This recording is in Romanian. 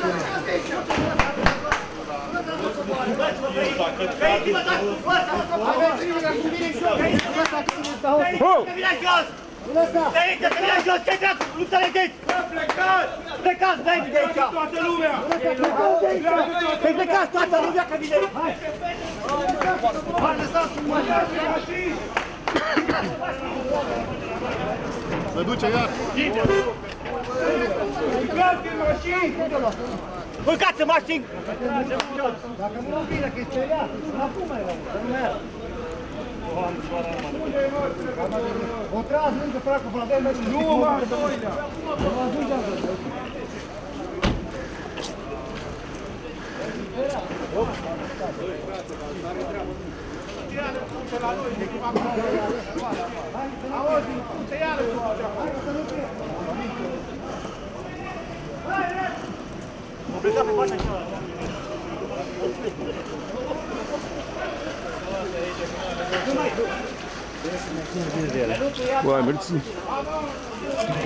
De aici, să vină jos, ce dracu, nu înțelegeți! Plecați, dai-mi de aici! Toată lumea! Păi plecați toată lumea că vine! Hai, lăsați-mi mașini! Se duce iar! Urcați în mașini! Urcați în mașini! Dacă nu vine că-i speriat, acum mai rău, să nu merg. O tras lângă fracul Vladel, nu mă doilea! Nu mă ajungem să Auzi, te iară cu așa! Mă pleca pe partea cealaltă. Uai, mersi!